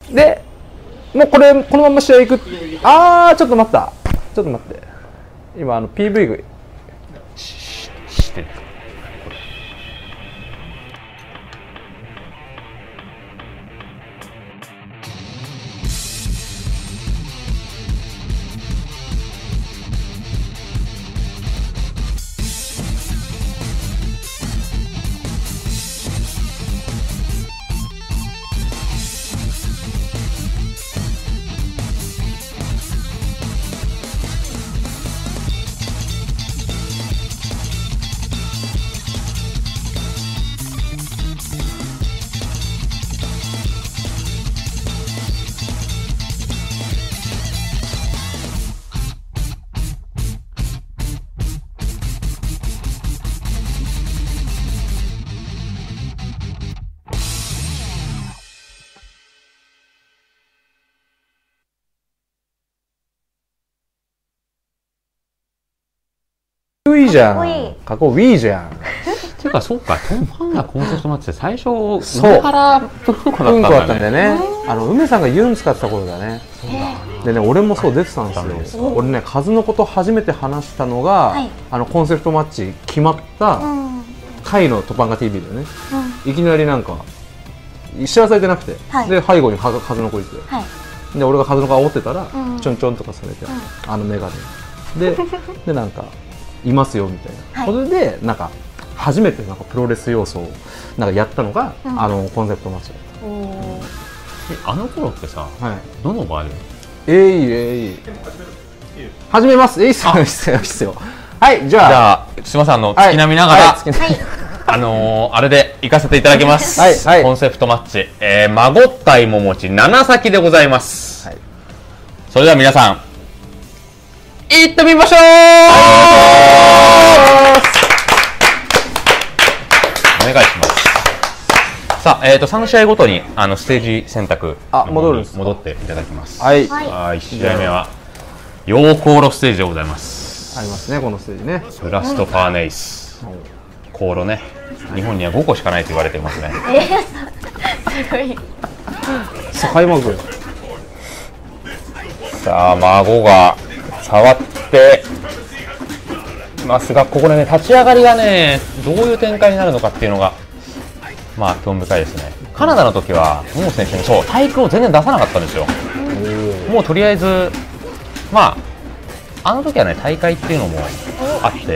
でもうこのまま試合いく。あーちょっと待った、ちょっと待って、今PV がしてる。 いいじゃん、かっこいいじゃん。 ていうかそうか、トンファンがコンセプトマッチで最初そう上からうんこうんこだだったんだね。 ったんだよね。梅さんがユン使ってた頃だね。でね、俺もそう出てたんですよ。俺ね、カズのこと初めて話したのが、コンセプトマッチ決まった回のトパンガ TV でね、いきなりなんか知らされてなくて、で背後にカズノコいて、で俺がカズノコ煽ってたらちょんちょんとかされて、メガネでなんかいますよみたいなことで、なんか初めてなんかプロレス要素をなんかやったのが、コンセプトマッチだった。 あの頃ってさ、どのバージョン？ 始めます。いいっすよ、いいっすよ、いいっすよ。はい、じゃあすみません、月並みながら、あれで行かせていただきます。コンセプトマッチ、まごったいももち7先でございます。それでは皆さん、行ってみましょう。お願いします。さあ、3試合ごとにステージ選択戻っていただきます。1試合目は陽光炉ステージでございます。 ありますね、このステージね。 ブラストファーネイス、香炉ね、日本には5個しかないと言われていますね。 すごい。 さあ開幕。 さあ孫が触ってますが、ここでね、立ち上がりがね、どういう展開になるのかっていうのがまあ興味深いですね。カナダの時は桃選手もそう体育を全然出さなかったんですよ。もうとりあえずあの時はね、大会っていうのもあって、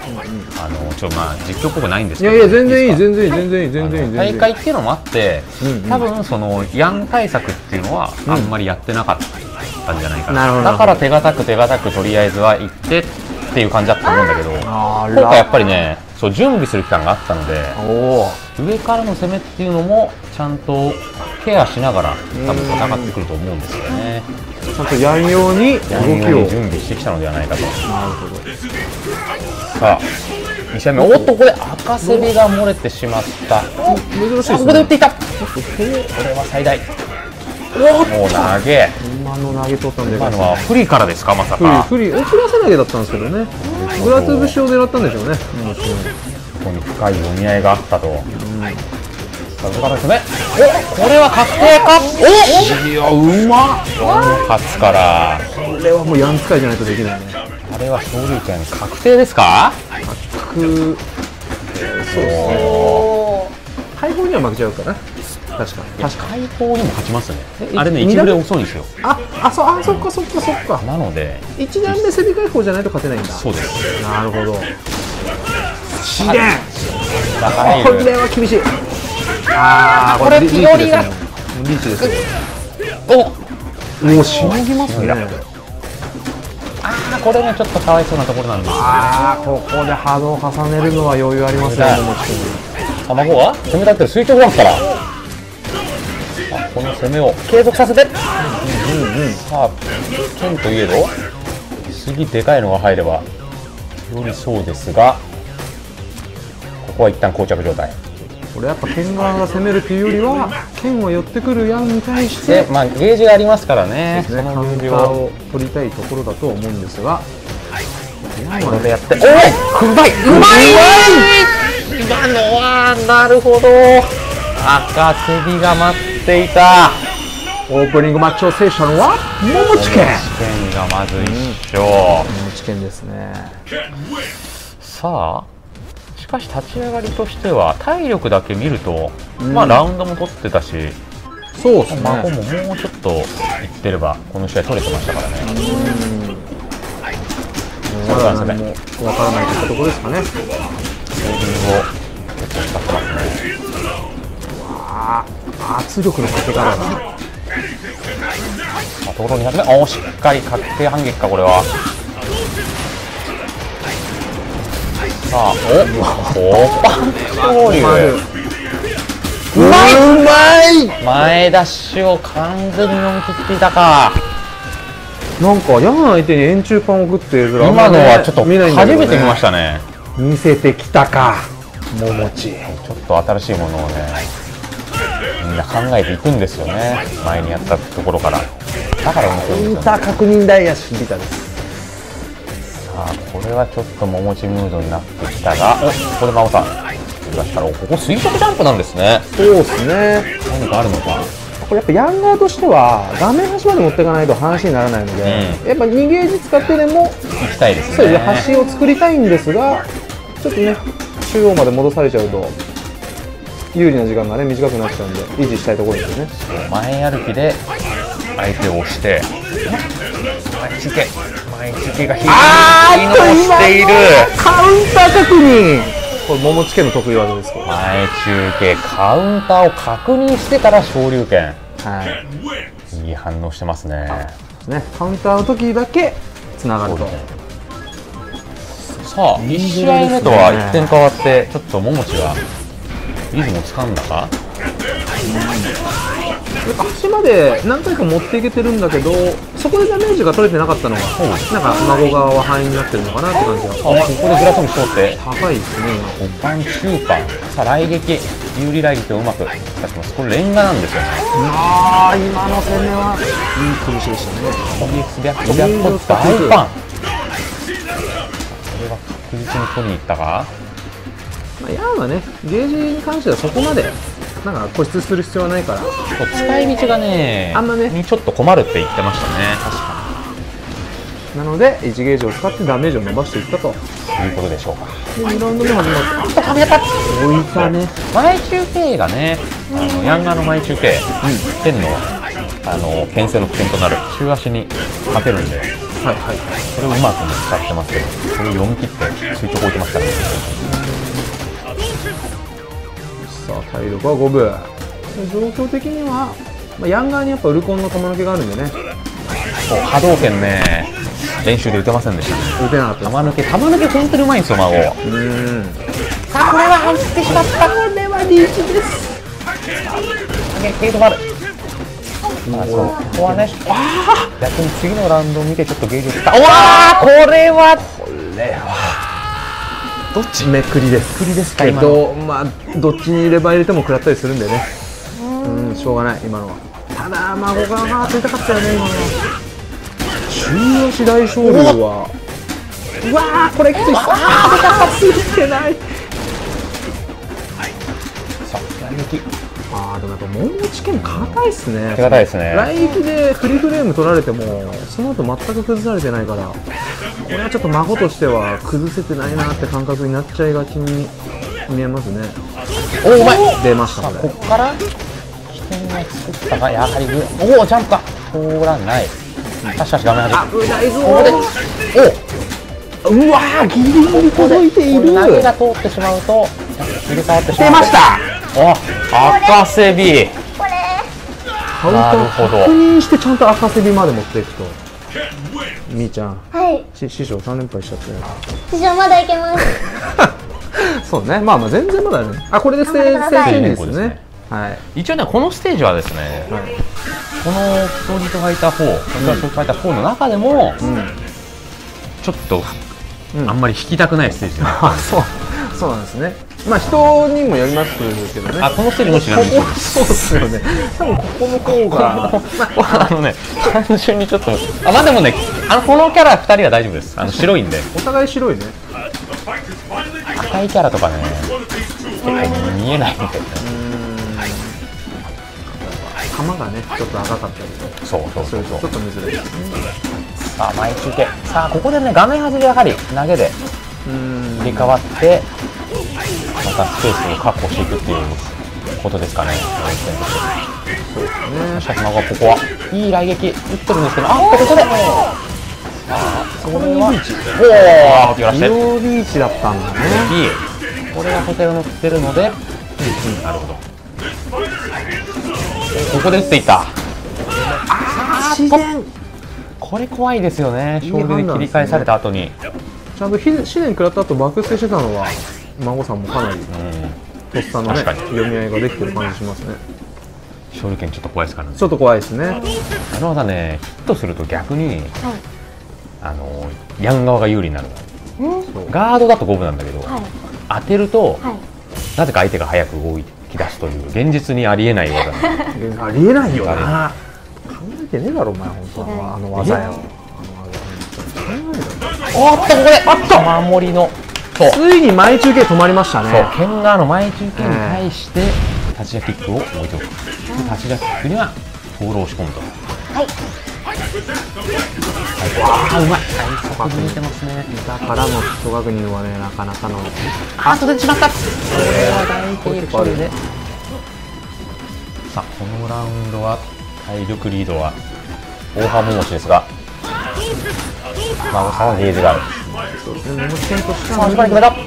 実況っぽくないんですけど、 いやいや全然いい全然いい全然いい全然いい、 大会っていうのもあって、多分そのヤン対策っていうのはあんまりやってなかったんじゃないかな。だから手堅くとりあえずは行ってっていう感じだったと思うんだけど、今回やっぱりね、そう準備する期間があったので、上からの攻めっていうのもちゃんとケアしながら多分戦ってくると思うんですよね。 ちゃんとやんように動きを準備してきたのではないかと。なるほど。さあ2試合目、おっとここで赤セビが漏れてしまった。 珍しいですね。 ここで打っていた。これは最大。もう投げ。 今の投げ取ったんで、 今のはフリーからですか、まさか。 フリー、遅らせ投げだったんですけどね。グラツ節を狙ったんでしょうね。 ここに深い読み合いがあったと。さあ、からですね。これは確定か。 いや、うまっ。 勝つから。 これはもうヤン使いじゃないとできないね。 あれは勝利点確定ですか。 そうそう。解放には負けちゃうかな。確か解放にも勝ちますね。あれね、1で遅いんですよ。 そっか。 なので 1段目セビ解放じゃないと勝てないんだ。 そうです。 なるほど。試練。これは厳しい。 これピオリがリーチですよ。もうしのぎますね。 これね、ちょっとかわいそうなところなんですよね。 ここで波動を重ねるのは余裕ありますね。 卵は攻め立ってる垂直枠から、この攻めを継続させて、さあ剣といえど次でかいのが入ればよりそうですが、ここは一旦膠着状態。 これやっぱ剣側が攻めるというよりは剣を寄ってくるヤンに対してゲージがありますからね、 そのゲージを取りたいところだと思うんですが、 これでやって、うまい今のはなるほど、赤セビが待っていた。 オープニングマッチを制したのは桃地健がまず1勝、 桃地健ですね。 さあしかし立ち上がりとしては体力だけ見ると、まあラウンドも取ってたし、 そうですね、 孫ももうちょっといってればこの試合取れてましたからね。 まだ何も分からないといったところですかね。 セービングを結構使ってますね。 圧力のかけ方がところ200目、しっかり確定反撃かこれは。さあおパン勝利、うまい前ダッシュを完全に読み切っていたか。 なんかヤン相手に円柱パンを送ってる今のはちょっと初めて見ましたね。 見せてきたか桃地。 ちょっと新しいものをねみんな考えていくんですよね、前にやったところから。だから面白いんですよね。 インター確認ダイヤシビタです。 さあこれはちょっと桃地ムードになってきたが、ここで真央さん出したら、ここ垂直ジャンプなんですね。 そうですね、 何かあるのか。 これやっぱヤンガーとしては画面端まで持っていかないと話にならないので、やっぱ2ゲージ使ってでも行きたいですね。 そういう端を作りたいんですが、ちょっとね中央まで戻されちゃうと有利な時間がね短くなっちゃうんで維持したいところですよね。 前歩きで相手を押して前付けが機能している。 カウンター確認、これ桃地健の得意技ですけど、 前中継カウンターを確認してから昇竜拳、いい反応してますね。 カウンターの時だけつながると。 さあ1試合目とは一点変わってちょっと桃地がリズムをつかんだか。 足まで何回か持っていけてるんだけど、そこでダメージが取れてなかったのがなんか孫側は範囲になってるのかなって感じが。 ここでグラスに通って高いですね。 5番中盤、さあ雷撃、有利雷撃をうまく使ってます。これレンガなんですよね。 今の攻めはいい崩しでしたね。 EX 白虎大パン、これは確実に取りに行ったか。 ヤンはねゲージに関してはそこまでなんか固執する必要はないから、 使い道がねあんまねにちょっと困るって言ってましたね。 確かに。なので1ゲージを使ってダメージを伸ばしていったということでしょうか。 で2ラウンド目始まって、 壁当たっ置いたね。 前中継がね、ヤンガーの前中継、剣の牽制の起点となる中足にかけるんで、それをうまく使ってますけど、それを読み切って垂直置いてますからね。 さあ体力は5分、状況的には、ヤンガーにやっぱウルコンの球抜けがあるんでね、 波動拳ね練習で打てませんでした。 打てなかった。 玉抜け本当にうまいんですよ孫。さあこれは入ってしまった。これはリーチです。ゲートもある。ここはね、逆に次のラウンドを見てちょっとゲージを使った。これはどっちめくりですけど、どっちに入れ歯入れても食らったりするんでね、しょうがない今のは。ただ孫が当てたかったよね今のは。中足大昇龍はこれきつい。ついてない。 さあ雷撃、 でもやっぱ桃地健硬いっすね。 手堅いですね。 雷撃でフリーフレーム取られてもその後全く崩されてないから、これはちょっと孫としては崩せてないなって感覚になっちゃいがちに見えますね。 うまい。 出ました。 ここから起点を作ったがやはりジャンプか通らない。しかし画面端危ないぞ。 ここでギリギリ届いている。 投げが通ってしまうと入れ替わってしまう。 出ました。 赤セビ。 カウンター確認してちゃんと赤セビまで持っていくと。みーちゃん、師匠3連敗しちゃってる。 師匠まだいけます。 そうね、全然まだね。これでステージですね。 一応ね、このステージはですね、このストリートファイター4、ストリートファイター4の中でもちょっとあんまり引きたくないステージで、 そうなんですね。人にもよりますけどね。 このステージも知らないです。 そうですよね。多分ここの方が単純にちょっとでもね、このキャラ2人は大丈夫です。白いんで。 お互い白いね。 赤いキャラとかね結構見えないみたいな。 球がねちょっと赤かったりそうちょっと見づらいですね。 さあ前中継、さあここでね画面端でやはり投げで入れ替わってまたスペースを確保していくっていうことですかね。 そうですね。 しかしここはいい雷撃打ってるんですけど、ここでそこにリーチ、 おお、 リーチだったんだね。 これが補正を乗ってるので、なるほど。ここで打っていった。 自然。 これ怖いですよね。勝負で切り返された後にちゃんと試練食らった後バックステしてたのは孫さんもかなりとっさのね読み合いができてる感じしますね。 勝利権ちょっと怖いですからね。 ちょっと怖いですね。 あの技ね、ヒットすると逆にヤン側が有利になる。ガードだと五分なんだけど、当てるとなぜか相手が早く動き出すという現実にありえない技。 ありえないよな。考えてねえだろお前本当はあの技よ。 おっとここで守りのついに前中継止まりましたね。 そうケンガーの前中継に対して立ちジャキックを置いておく。立ちジャキックにはボールを押し込むと。 はい。 うまい。最速に似てますね。 だからの人確認はねなかなかの。 外れてしまった。これは大抵勝利で。さあこのラウンドは体力リードは大浜桃地ですが、孫さんはゲージがある。 そうですね。桃地としては。決めた。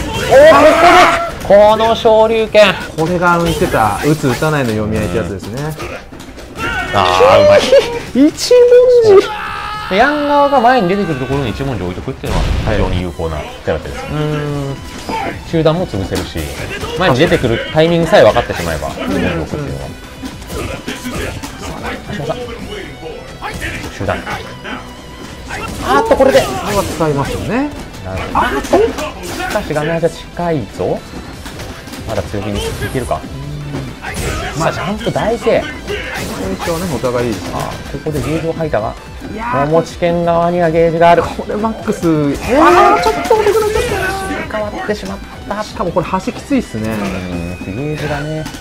この昇竜拳。 これが言ってた打つ打たないの読み合いってやつですね。 うまい。 一文字。 ヤン側が前に出てくるところに一文字置いとくっていうのは非常に有効な手立てです。中段も潰せるし、前に出てくるタイミングさえ分かってしまえば一文字置くっていうのは。中段。これで。 これは使いますよね。 しかし画面端近いぞ。まだ強気にいけるか。まあジャンプ大成。 最初はねお互いいいです。 ここでゲージを吐いたが、桃地剣側にはゲージがある。 これマックス。ちょっと遅くなっちゃった。 変わってしまった。 しかもこれ端きついっすね。 ゲージがね。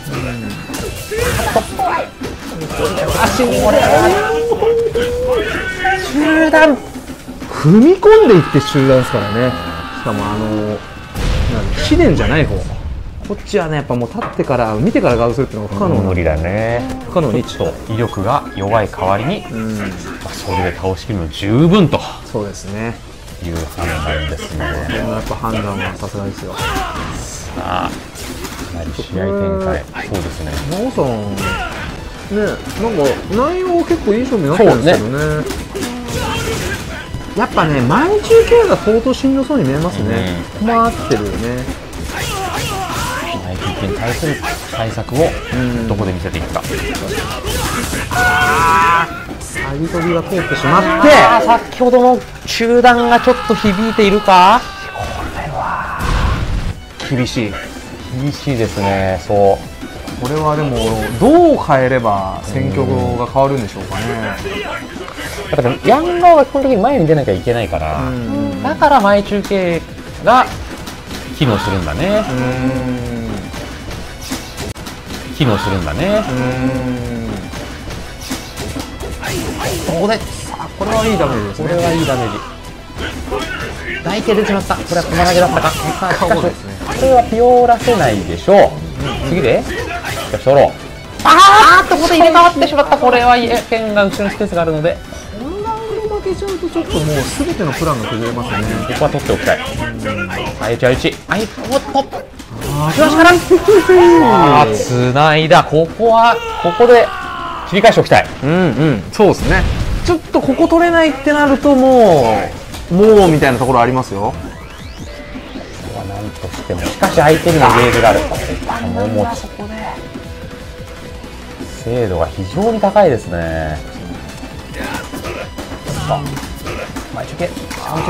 中段。 踏み込んでいって中断ですからね。しかも試練じゃない方。こっちはねやっぱもう立ってから見てからガードするっていうのが不可能。 無理だね。 不可能にちょっと威力が弱い代わりに、それで倒しきるの十分と。 そうですね。 いう判断ですね。 やっぱ判断はさすがですよ。 さあ、かなり試合展開。そうですね。 真央さんね、なんか内容結構いい勝負になってるんですけどね。やっぱね前中継が相当しんどそうに見えますね。困ってるよね。 前中継に対する対策をどこで見せていくか。 サイドビが通ってしまって、 先ほどの中段がちょっと響いているか。これは厳しいですね。そう、 これはでもどう変えれば戦況が変わるんでしょうかね。 だからヤン側は基本的に前に出なきゃいけないから、だから前中継が機能するんだね。機能するんだね。ここで、 これはいいダメージですね。 これはいいダメージ。台形出てしまった。これは駒投げだったか。しかしこれはピオらせないでしょう。次でしかしソロ。ここで入れ替わってしまった。これは剣が後ろにスペースがあるので、 こんな負けちゃうとちょっともう全てのプランが崩れますね。 ここは取っておきたい。おっと足からつないだ。ここで切り返しておきたい。 そうですね。ちょっとここ取れないってなるともうみたいなところありますよ。 ここは何としても、しかし相手にもゲージがある。桃地、精度が非常に高いですね。前中継、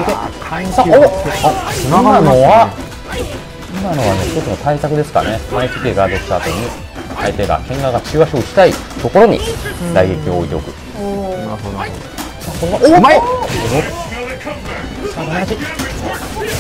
今のはね、一つの対策ですかね。前中継ガードした後に相手が剣側が中足を打ちたいところに打撃を置いておく。うまい。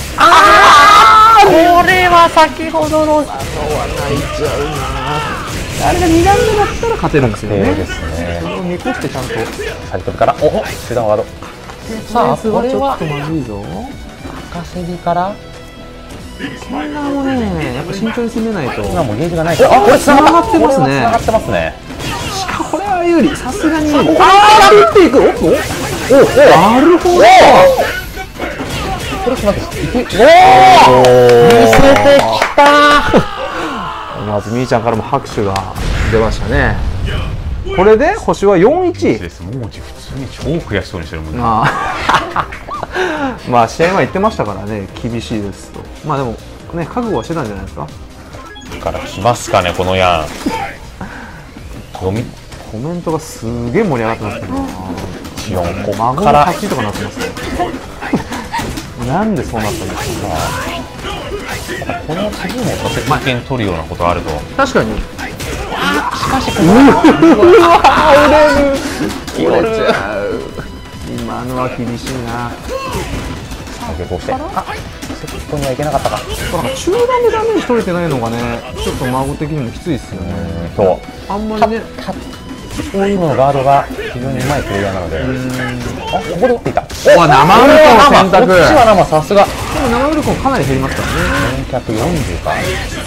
これは先ほどの。 あれが2段目だったら勝てるんですよね。 ですね。 それを見越してちゃんと先飛びから中段ワード。さあこれはちょっとまずいぞ。 赤セリからそんなもねやっぱ慎重に攻めないと。 今もゲージがないから。これ繋がってますね。繋がってますね。 しかもこれは有利。さすがに有利。ああ打っていく。なるほど。 これ待って。見せてきた。 まずみーちゃんからも拍手が出ましたね。これで星は4-1 です。もう普通に超悔しそうにしてるもんね。 まあ試合は言ってましたからね、厳しいですと。まあでもね、覚悟はしてたんじゃないですか。 だから来ますかね、このやん。 コメントがすげえ盛り上がってますけど、 4個孫のから勝ちとかなってますね。なんでそうなったんですか。 この次も得点取るようなことあると。 確かに。 しかしこ折れちゃう。今のは厳しいな。 こうして、セットにはいけなかったか。 中段でダメージ取れてないのがね、ちょっと孫的にもきついですよね。あんまりね、 こういうののガードが非常にうまいプレイヤーなので。あ、ここで打っていた。 お、生ウルコの選択。 こっちは生、さすが。 でも生ウルコかなり減りますからね。 440か。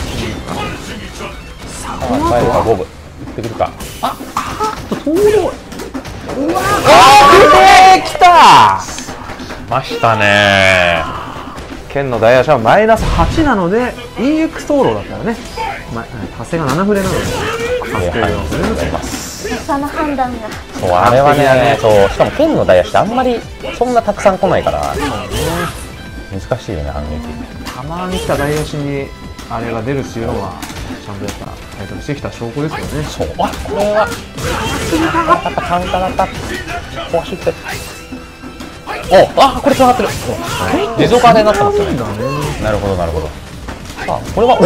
この後は 5分。打ってくるか。 通る。うわー、来た。 ましたね。 剣の大足はマイナス8なので EX 灯籠だったらね、達成が7フレなので達成がございます。 その判断がそう、あれはね、そう、しかも剣の大足ってあんまりそんなたくさん来ないから難しいよね、反撃。 たまに来た大足にあれが出るっていうのはちゃんとやっぱ対策してきた証拠ですよね。 そう、これはカウンターだった。壊しって、これつながってる。自動化でなってますよね。なるほどなるほど。さあこれは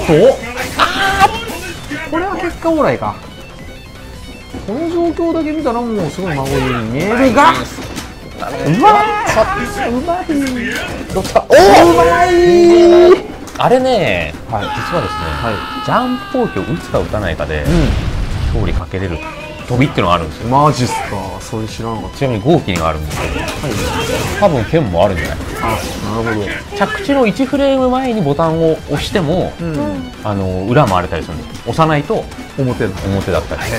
これは結果オーライか。この状況だけ見たらもうすごい孫に見えるが、うまい。 どっちか。 うまい。 あれね、実はですね、ジャンプ攻撃を打つか打たないかで勝利かけれる飛びっていうのがあるんですよ。 マジっすか。それ知らなかった。 ちなみに合気にがあるんですけど、多分剣もあるんじゃない。 なるほど。 着地の1フレーム前にボタンを押しても、裏回れたりするんです。押さないと表だったり。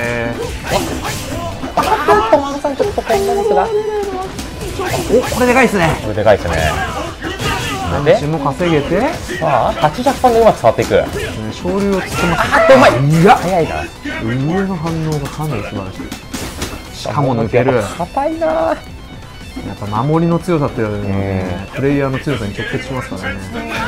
マグさんちょっとこんなですが、これでかいですね。 これでかいですね。 でも稼げて、 さあ8ジャパンでうまく触っていく。 昇竜をつけます。 うまい。いや、早いな。 上の反応がかなり素晴らしい。しかも抜ける。 硬いな。やっぱ守りの強さっていうのはね、プレイヤーの強さに直結しますからね。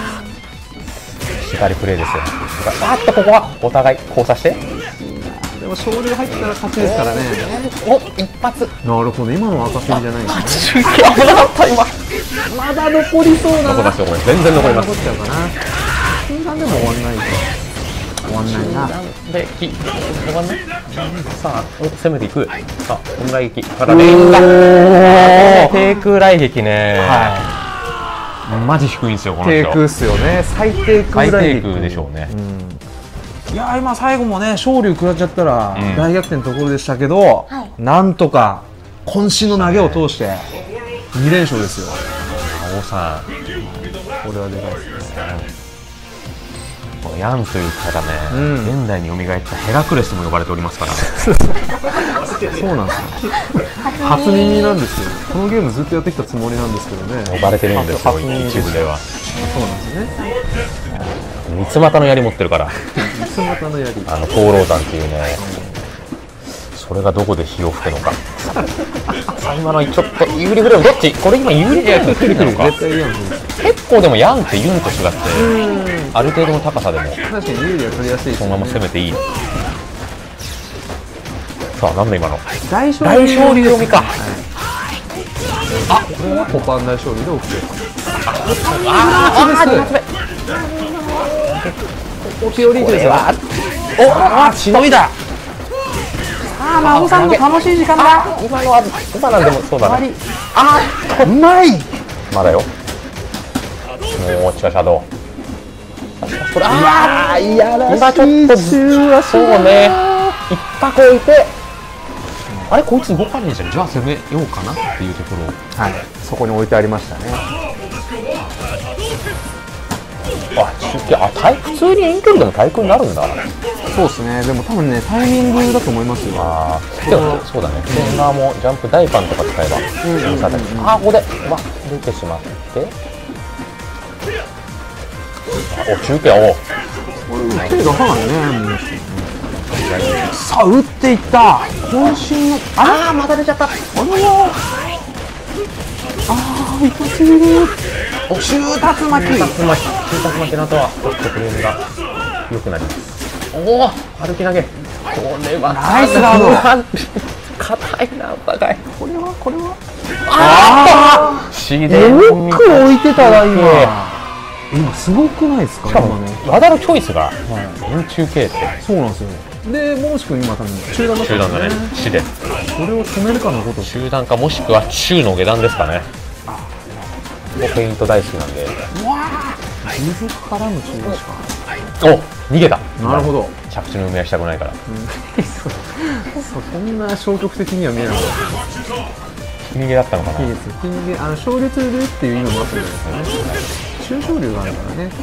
光プレイですよ。ここはお互い交差して。 でも昇竜入ったら勝ちですからね。 一発。 なるほど、今のは赤セリじゃないんですね。 危なかった今。 まだ残りそうだな。 全然残ります。 残っちゃうかな。中段でも終わんないと。終わんないな。 で、終わんない。さあ、攻めていく。さあ、本来撃から連打。低空来撃ね。マジ低いんですよ、この人。 低空っすよね。最低空来撃でしょうね。 いや、今最後もね、昇竜食らっちゃったら大逆転のところでしたけど、なんとか渾身の投げを通して2連勝ですよ。 王さん、 これはでかいですね。 このヤンという方ね、現代に蘇ったヘラクレスとも呼ばれておりますから。 そうなんですよ。初耳なんですよ。このゲームずっとやってきたつもりなんですけどね。 呼ばれてるんですよ、一部では。 そうなんですね。 三つ股の槍持ってるから。 三つ股の槍。 灯籠弾っていうね。それがどこで火を吹くのか。今のちょっと有利フレームどっち？これ今有利フレーム来るのか。結構でもヤンってユンと違ってある程度の高さでも確かに有利は取りやすい。 そのまま攻めていい。さあなんだ今の大勝利読みか。 これはコパン大勝利で OK。ここピオリーですよ。しのいだ。さあ孫さんの楽しい時間だ。 今なんでもそうだね。 うまい。 まだよ。もう地下シャドウ。 これいやらしい。 今ちょっとそうね、一泊置いて、あれこいつ動かねえじゃん、じゃあ攻めようかなっていうところを、 はい、そこに置いてありましたね。 あ、中継、あ、普通に遠距離でも対空になるんだ。 そうですね。でも多分ね、タイミングだと思いますよ。 ああ、でもそうだね。フェンガーもジャンプ大パンとか使えば、あ、ここで、出てしまって。お、中継、お。 手がかないね。さあ、打っていった。渾身の、 ああ、また出ちゃった。 一発入れ。お、終竜巻きの後はちょっとフレームが良くなります。おお、歩き投げ。これはナイスガード。 硬いな、お互い。 これは。 ああ、 よく置いてたわ今すごくないですか。 しかもワダのチョイスが中継って。 そうなんですよ。で、もしくは今多分中段だね。死で。 それを止めるかのこと。 中段かもしくは中の下段ですかね。もうペイント大好きなんで。 うわあ、水からの中段しか。 お、逃げた。 なるほど。 着地の埋め合いしたくないから。 そんな消極的には見えなかった。 逃げだったのかな。 いいですよ。勝率でっていう意味もあったんじゃないですかね。中小流があるからね。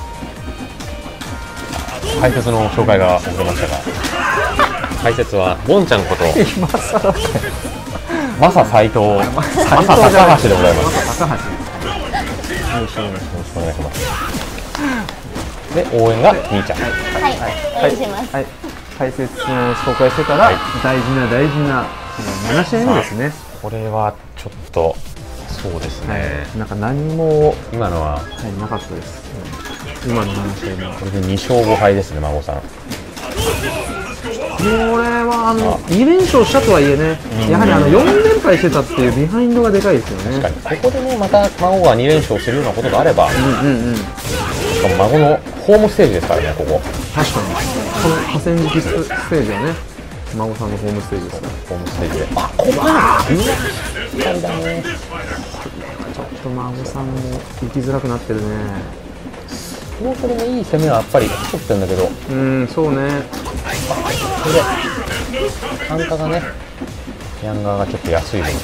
解説の紹介が遅れましたが、解説はボンちゃんこと今更マサ斉藤、マサ高橋でございます。 高橋。 よろしくお願いします。で、応援が兄ちゃん。 はい、お願いします。 はい、解説の紹介してから、大事な7試合目ですね。 これはちょっとそうですね。 なんか何も今のはなかったです。今の7試合目。 これで2勝5敗ですね、孫さん。 これは2連勝したとはいえね、やはり4連敗してたっていうビハインドがでかいですよね。 確かにここでね、また孫が2連勝するようなことがあれば、しかも孫のホームステージですからね、ここ。 確かにこの河川敷ステージはね、孫さんのホームステージですから。 ホームステージで、あ、ここかだね。 ちょっと孫さんも行きづらくなってるね。 もうそれもいい攻めはやっぱり作ってるんだけど、 そうね。 これで単価がね、ヤンガーがちょっと安い分、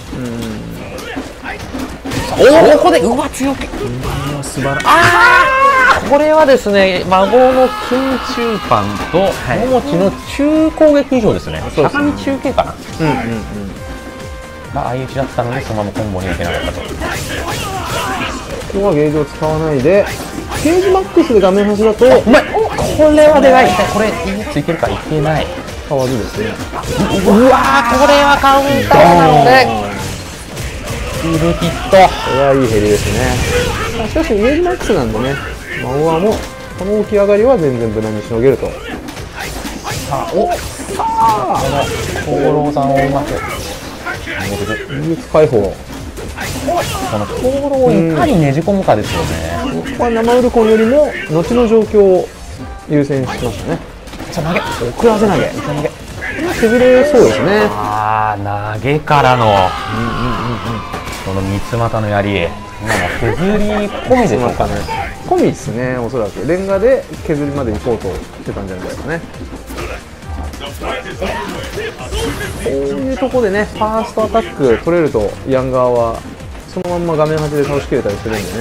おお、ここでうわ強気、 素晴らしい。 これはですね、孫の金中パンと桃地の中攻撃以上ですね。高見中継かな。が相打ちだったので、そのままコンボにいけなかったと。 ここはゲージを使わないで、ゲージマックスで画面端だと、 うまい。これはでかい。これついけるか、いけない。 変わりですね。 うわー、これはカウンターなのでフルヒット。 これはいいヘリですね。しかしゲージマックスなんでね、孫はもうこの起き上がりは全然無難にしのげると。 さあ、この功労さんをうまく技術解放。 この功労をいかにねじ込むかですよね。 ここは生ウルコンよりも後の状況を優先しましたね。 さあ、投げ、 遅らせ投げ、削れそうですね。 ああ、投げからのこの三つ股の槍、今の削り込みでしょうかね。 込みですね、おそらくレンガで削りまで行こうとしてたんじゃないですかね。こういうところでね、ファーストアタック取れるとヤンガーはそのまんま画面端で倒しきれたりするんでね。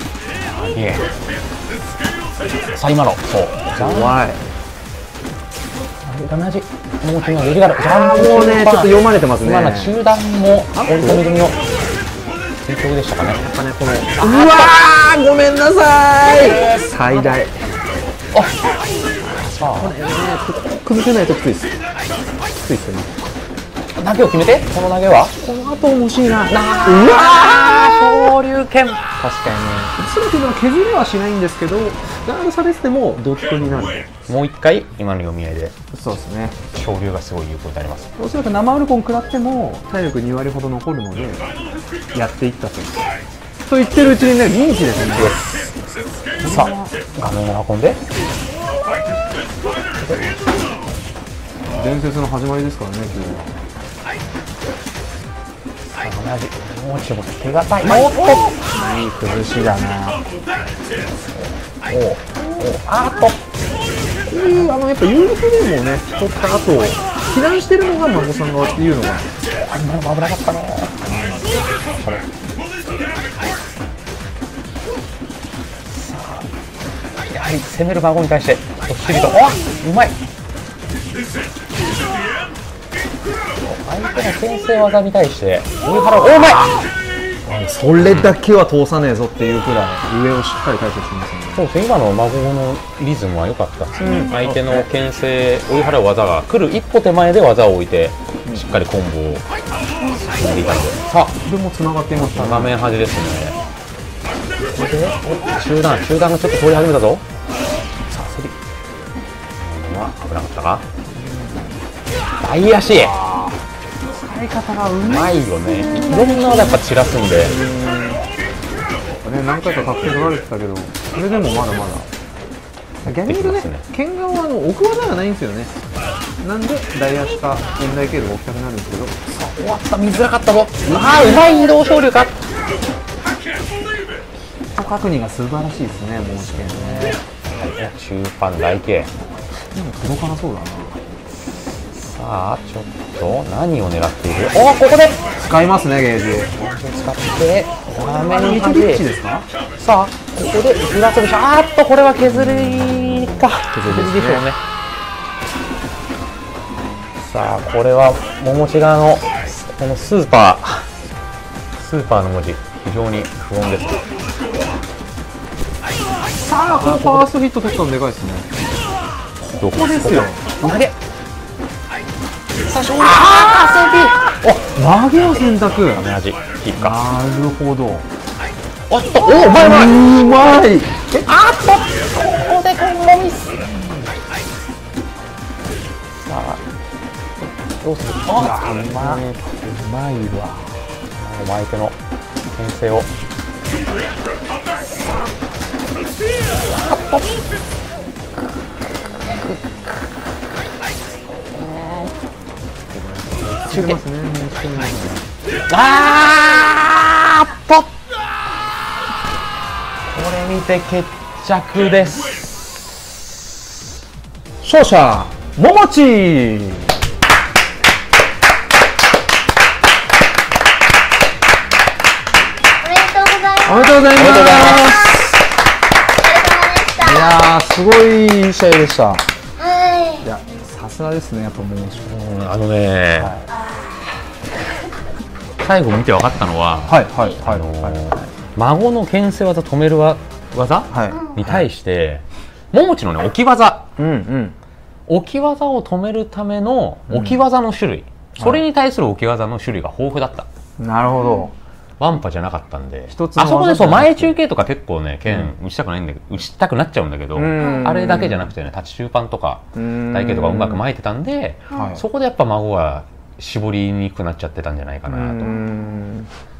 さあ、今のそう怖い。 同じもうちのレジガル、 もうね、ちょっと読まれてますね。 今の中段も追い込み組の追求でしたかね。やっぱね、このうわー、ごめんなさい。最大。 さあ、 崩せないときついです。きついですよね。 投げを決めて、この投げはこの後欲しいな。うわー、昇竜拳。確かにね、 すべての削りはしないんですけど、ガードされててもドットになる。 もう一回今の読み合いで、 そうですね。 昇竜がすごい有効になります。 おそらく生ウルコン食らっても体力2割ほど残るのでやっていったと。と言ってるうちにね、リーチですね。 さあ、画面を運んで。 伝説の始まりですからね、君は。 同じ、もうちょっと手堅い。 いい崩しだな。 おあーっとこういうやっぱ有力ゲームをね取った後避難してるのが孫さん側っていうのが今のも危なかったな。これやはり攻める孫に対してどっしりと、うまい。相手の牽制技に対して上原、うまい。 それだけは通さねえぞっていうくらい上をしっかり解説してますね。 そうですね、今の孫のリズムは良かったですね。相手の牽制追い払う技が来る一歩手前で技を置いてしっかりコンボを進んでいたので、さあこれもつながっていますね。 画面端ですね。これで中段がちょっと通り始めたぞ。さあ、競り危なかったか。大足使い方がうまいよね。いろんな技やっぱ散らすんで、 ね、何回か確定取られてたけど、それでもまだまだ逆に言うとね、剣側は置く技がないんですよね。なんで大足か現代経路が置きたくなるんですけど、 終わった、見づらかったぞ。うまい移動昇竜か。 確認が素晴らしいですね、もう試験ね。 中盤大形。 でも届かなそうだな。 さあ、ちょっと何を狙っている。ここで使いますね、ゲージ使って画面リッチですか。 さあ、ここでグラスでしょ。これは削りか。削りでしょうね。さあ、これは桃地側のこのスーパーの文字非常に不穏です。 さあ、このファーストヒット取ったのでかいですね。ここですよ。 投げ。さあ、勝利。 投げを選択。 ダメ味。いいか。 なるほど。 うまい。 うまい。 ここでコンボミス。さあ、どうする。うまいわ。相手の牽制を。 中継ますね。 これにて決着です。 勝者桃地。 おめでとうございます。 おめでとうございます。いやー、すごい試合でした。いや、さすがですね、やっぱもう。 最後見て分かったのは、孫の牽制技止める技に対して、桃地のね置き技、置き技を止めるための置き技の種類、それに対する置き技の種類が豊富だった。 なるほど。 ワンパじゃなかったんで、あそこで前中継とか結構ね、剣打ちたくないんだけど、打ちたくなっちゃうんだけど、あれだけじゃなくてね、立ち中盤とか台形とかうまく巻いてたんで、そこでやっぱ孫は絞りにくくなっちゃってたんじゃないかなと。